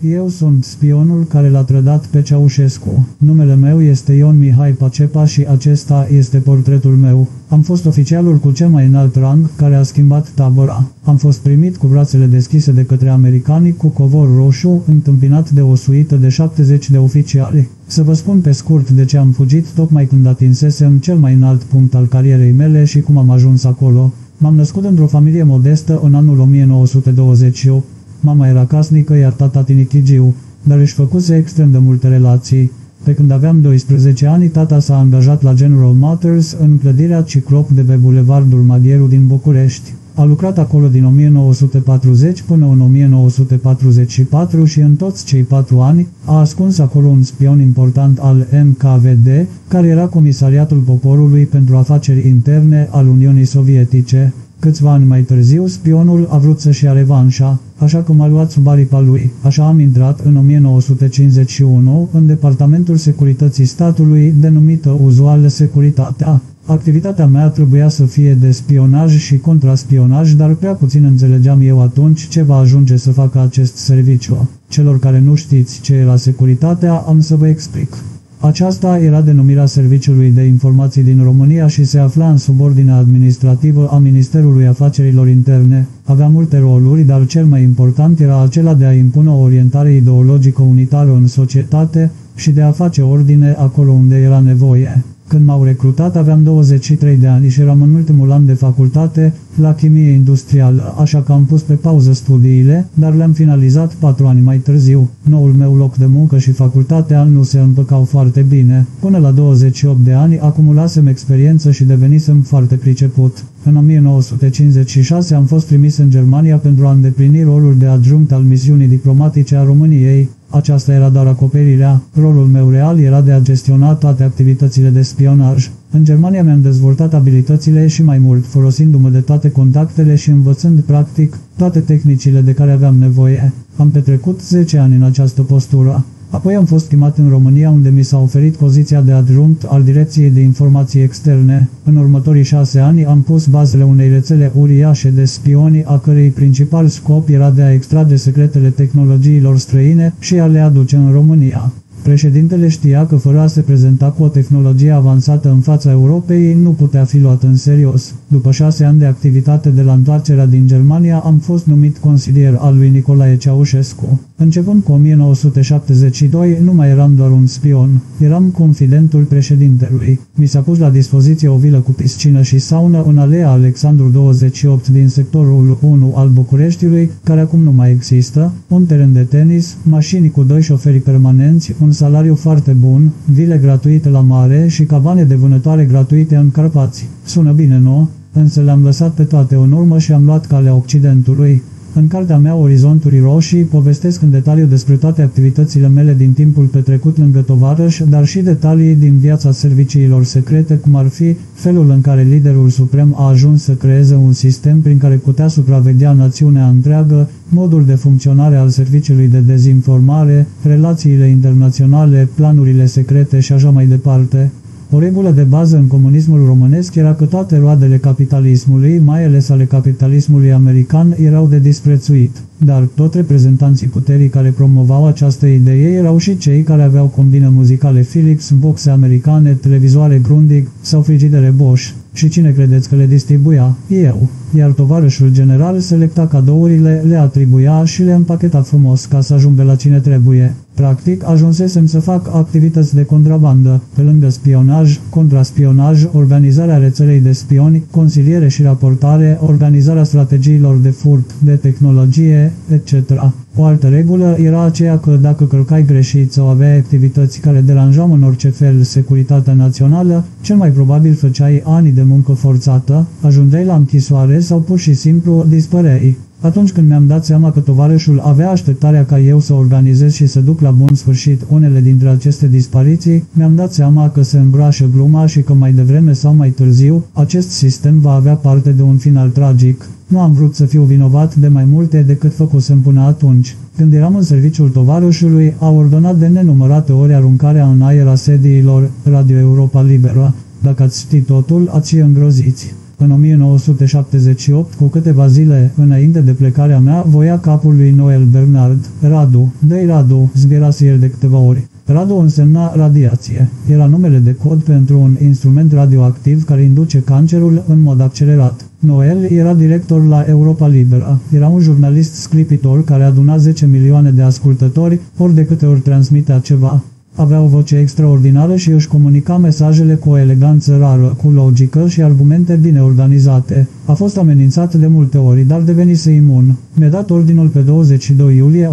Eu sunt spionul care l-a trădat pe Ceaușescu. Numele meu este Ion Mihai Pacepa și acesta este portretul meu. Am fost oficialul cu cel mai înalt rang care a schimbat tabăra. Am fost primit cu brațele deschise de către americani cu covor roșu, întâmpinat de o suită de 70 de oficiali. Să vă spun pe scurt de ce am fugit tocmai când atinsesem cel mai înalt punct al carierei mele și cum am ajuns acolo. M-am născut într-o familie modestă în anul 1928. Mama era casnică, iar tata tinichigiu, dar își făcuse extrem de multe relații. Pe când aveam 12 ani, tata s-a angajat la General Motors în clădirea Ciclop de pe Bulevardul Maghieru din București. A lucrat acolo din 1940 până în 1944 și în toți cei 4 ani a ascuns acolo un spion important al NKVD, care era Comisariatul Poporului pentru Afaceri Interne al Uniunii Sovietice. Câțiva ani mai târziu, spionul a vrut să-și ia revanșa, așa că m-a luat sub aripa lui. Așa am intrat în 1951 în Departamentul Securității Statului, denumită uzual Securitatea. Activitatea mea trebuia să fie de spionaj și contraspionaj, dar prea puțin înțelegeam eu atunci ce va ajunge să facă acest serviciu. Celor care nu știți ce era securitatea, am să vă explic. Aceasta era denumirea Serviciului de Informații din România și se afla în subordinea administrativă a Ministerului Afacerilor Interne. Avea multe roluri, dar cel mai important era acela de a impune o orientare ideologică unitară în societate și de a face ordine acolo unde era nevoie. Când m-au recrutat aveam 23 de ani și eram în ultimul an de facultate la chimie industrială, așa că am pus pe pauză studiile, dar le-am finalizat 4 ani mai târziu. Noul meu loc de muncă și facultatea nu se împăcau foarte bine. Până la 28 de ani acumulasem experiență și devenisem foarte priceput. În 1956 am fost trimis în Germania pentru a îndeplini rolul de adjunct al misiunii diplomatice a României. Aceasta era doar acoperirea. Rolul meu real era de a gestiona toate activitățile de spionaj. În Germania mi-am dezvoltat abilitățile și mai mult, folosindu-mă de toate contactele și învățând practic toate tehnicile de care aveam nevoie. Am petrecut 10 ani în această postură. Apoi am fost chemat în România, unde mi s-a oferit poziția de adjunct al Direcției de Informații Externe. În următorii 6 ani am pus bazele unei rețele uriașe de spioni, a cărei principal scop era de a extrage secretele tehnologiilor străine și a le aduce în România. Președintele știa că fără a se prezenta cu o tehnologie avansată în fața Europei, nu putea fi luat în serios. După 6 ani de activitate de la întoarcerea din Germania, am fost numit consilier al lui Nicolae Ceaușescu. Începând cu 1972, nu mai eram doar un spion, eram confidentul președintelui. Mi s-a pus la dispoziție o vilă cu piscină și saună în alea Alexandru 28 din sectorul 1 al Bucureștiului, care acum nu mai există, un teren de tenis, mașini cu 2 șoferi permanenți, un salariu foarte bun, vile gratuite la mare și cabane de vânătoare gratuite în Carpați. Sună bine, nu? Însă le-am lăsat pe toate în urmă și am luat calea Occidentului. În cartea mea Orizonturi Roșii povestesc în detaliu despre toate activitățile mele din timpul petrecut lângă tovarăș, dar și detalii din viața serviciilor secrete, cum ar fi felul în care liderul suprem a ajuns să creeze un sistem prin care putea supraveghea națiunea întreagă, modul de funcționare al serviciului de dezinformare, relațiile internaționale, planurile secrete și așa mai departe. O regulă de bază în comunismul românesc era că toate roadele capitalismului, mai ales ale capitalismului american, erau de disprețuit. Dar tot reprezentanții puterii care promovau această idee erau și cei care aveau combine muzicale Philips, boxe americane, televizoare Grundig sau frigidere Bosch. Și cine credeți că le distribuia? Eu. Iar tovarășul general selecta cadourile, le atribuia și le împacheta frumos ca să ajungă la cine trebuie. Practic, ajunsesem să fac activități de contrabandă, pe lângă spionaj, contraspionaj, organizarea rețelei de spioni, consiliere și raportare, organizarea strategiilor de furt, de tehnologie, etc. O altă regulă era aceea că dacă călcai greșit sau aveai activități care deranjau în orice fel securitatea națională, cel mai probabil făceai ani de muncă forțată, ajungeai la închisoare sau pur și simplu dispăreai. Atunci când mi-am dat seama că tovarășul avea așteptarea ca eu să organizez și să duc la bun sfârșit unele dintre aceste dispariții, mi-am dat seama că se îmbrașă gluma și că mai devreme sau mai târziu, acest sistem va avea parte de un final tragic. Nu am vrut să fiu vinovat de mai multe decât făcusem până atunci. Când eram în serviciul tovarășului, a ordonat de nenumărate ori aruncarea în aer a sediilor Radio Europa Liberă. Dacă ați ști totul, ați fi îngroziți. În 1978, cu câteva zile înainte de plecarea mea, voia capul lui Noel Bernard. Radu, dă-i Radu, zbierase el de câteva ori. Radu însemna radiație. Era numele de cod pentru un instrument radioactiv care induce cancerul în mod accelerat. Noel era director la Europa Liberă. Era un jurnalist scripitor care aduna 10 milioane de ascultători ori de câte ori transmitea ceva. Avea o voce extraordinară și își comunica mesajele cu o eleganță rară, cu logică și argumente bine organizate. A fost amenințat de multe ori, dar devenise imun. Mi-a dat ordinul pe 22 iulie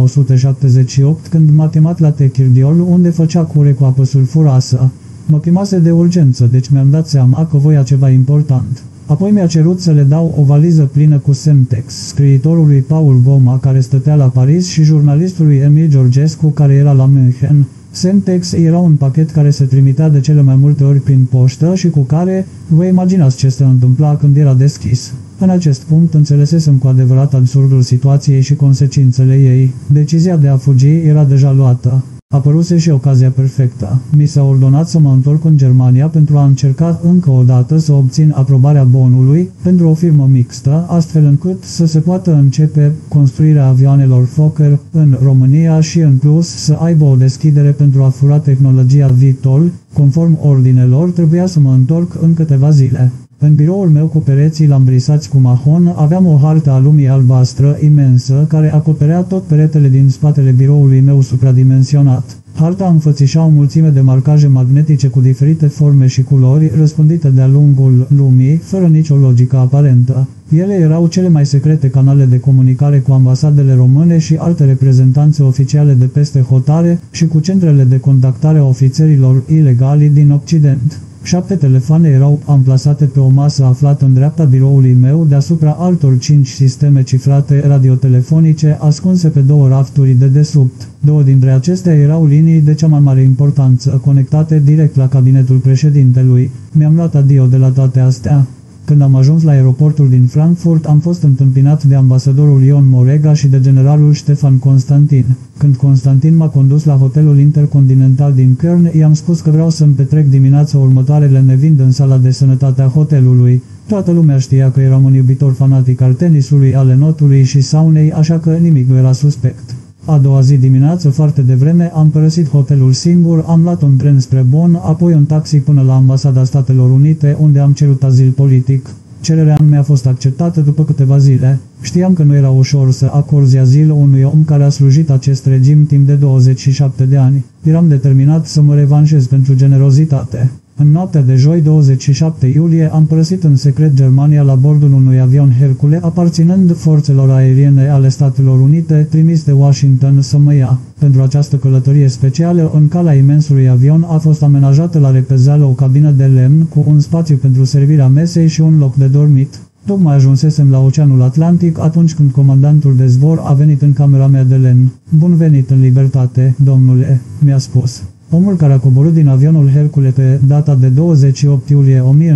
1978, când m-a chemat la Techirdiol, unde făcea cure cu apă sulfuroasă. Mă chemase de urgență, deci mi-am dat seama că voia ceva important. Apoi mi-a cerut să le dau o valiză plină cu Semtex, scriitorului Paul Goma, care stătea la Paris, și jurnalistului Emil Georgescu, care era la München. Semtex era un pachet care se trimitea de cele mai multe ori prin poștă și cu care vă imaginați ce se întâmpla când era deschis. În acest punct înțelesesem cu adevărat absurdul situației și consecințele ei. Decizia de a fugi era deja luată. Apăruse și ocazia perfectă. Mi s-a ordonat să mă întorc în Germania pentru a încerca încă o dată să obțin aprobarea bonului pentru o firmă mixtă, astfel încât să se poată începe construirea avioanelor Fokker în România și în plus să aibă o deschidere pentru a fura tehnologia VTOL. Conform ordinelor, trebuia să mă întorc în câteva zile. În biroul meu, cu pereții lambrisați cu mahon, aveam o hartă a lumii albastră imensă care acoperea tot peretele din spatele biroului meu supradimensionat. Harta înfățișa o mulțime de marcaje magnetice cu diferite forme și culori, răspândite de-a lungul lumii, fără nicio logică aparentă. Ele erau cele mai secrete canale de comunicare cu ambasadele române și alte reprezentanțe oficiale de peste hotare și cu centrele de contactare a ofițerilor ilegali din Occident. 7 telefoane erau amplasate pe o masă aflată în dreapta biroului meu, deasupra altor 5 sisteme cifrate radiotelefonice ascunse pe 2 rafturi de desubt. 2 dintre acestea erau linii de cea mai mare importanță, conectate direct la cabinetul președintelui. Mi-am luat adio de la toate astea. Când am ajuns la aeroportul din Frankfurt, am fost întâmpinat de ambasadorul Ion Morega și de generalul Ștefan Constantin. Când Constantin m-a condus la hotelul Intercontinental din Köln, i-am spus că vreau să-mi petrec dimineața următoarele nevind în sala de sănătate a hotelului. Toată lumea știa că eram un iubitor fanatic al tenisului, al enotului și saunei, așa că nimic nu era suspect. A doua zi dimineață, foarte devreme, am părăsit hotelul singur, am luat un tren spre Bonn, apoi un taxi până la Ambasada Statelor Unite, unde am cerut azil politic. Cererea mi-a fost acceptată după câteva zile. Știam că nu era ușor să acorzi azil unui om care a slujit acest regim timp de 27 de ani. Eram determinat să mă revanșez pentru generozitate. În noaptea de joi, 27 iulie, am părăsit în secret Germania la bordul unui avion Hercule aparținând forțelor aeriene ale Statelor Unite, trimis de Washington să mă ia. Pentru această călătorie specială, în calea imensului avion a fost amenajată la repezeală o cabină de lemn cu un spațiu pentru servirea mesei și un loc de dormit. Tocmai ajunsesem la Oceanul Atlantic atunci când comandantul de zbor a venit în camera mea de lemn. Bun venit în libertate, domnule, mi-a spus. Omul care a coborât din avionul Hercule pe data de 28 iulie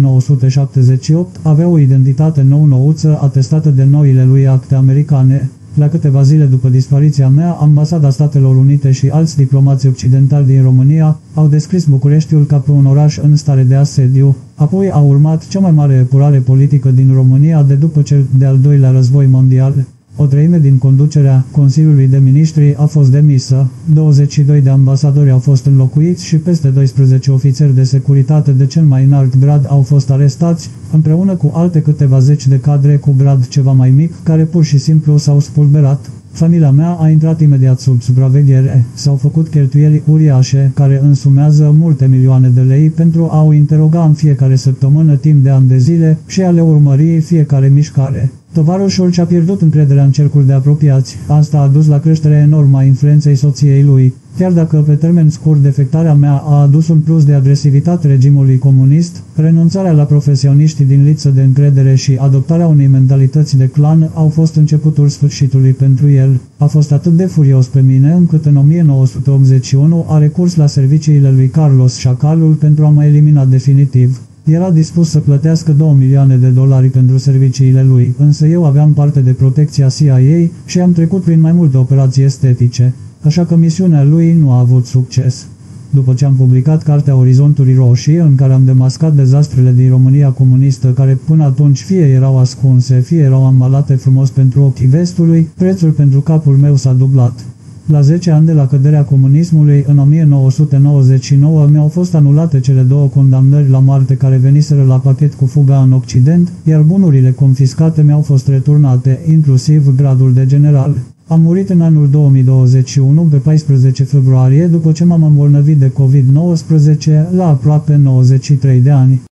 1978 avea o identitate nou-nouță atestată de noile lui acte americane. La câteva zile după dispariția mea, Ambasada Statelor Unite și alți diplomați occidentali din România au descris Bucureștiul ca pe un oraș în stare de asediu. Apoi a urmat cea mai mare epurare politică din România de după cel de-al doilea război mondial. O treime din conducerea Consiliului de Ministri a fost demisă, 22 de ambasadori au fost înlocuiți și peste 12 ofițeri de securitate de cel mai înalt grad au fost arestați, împreună cu alte câteva zeci de cadre cu grad ceva mai mic, care pur și simplu s-au spulberat. Familia mea a intrat imediat sub supraveghere. S-au făcut cheltuieli uriașe, care însumează multe milioane de lei pentru a o interoga în fiecare săptămână timp de ani de zile și a le urmări fiecare mișcare. Tovarășul și-a pierdut încrederea în cercul de apropiați. Asta a dus la creșterea enormă a influenței soției lui. Chiar dacă pe termen scurt defectarea mea a adus un plus de agresivitate regimului comunist, renunțarea la profesioniștii din lipsă de încredere și adoptarea unei mentalități de clan au fost începutul sfârșitului pentru el. A fost atât de furios pe mine încât în 1981 a recurs la serviciile lui Carlos Chacalul pentru a mă elimina definitiv. Era dispus să plătească $2 milioane pentru serviciile lui, însă eu aveam parte de protecția CIA și am trecut prin mai multe operații estetice, așa că misiunea lui nu a avut succes. După ce am publicat cartea Orizonturi Roșii, în care am demascat dezastrele din România comunistă, care până atunci fie erau ascunse, fie erau ambalate frumos pentru ochii vestului, prețul pentru capul meu s-a dublat. La 10 ani de la căderea comunismului, în 1999, mi-au fost anulate cele 2 condamnări la moarte care veniseră la pachet cu fuga în Occident, iar bunurile confiscate mi-au fost returnate, inclusiv gradul de general. Am murit în anul 2021, pe 14 februarie, după ce m-am îmbolnăvit de COVID-19, la aproape 93 de ani.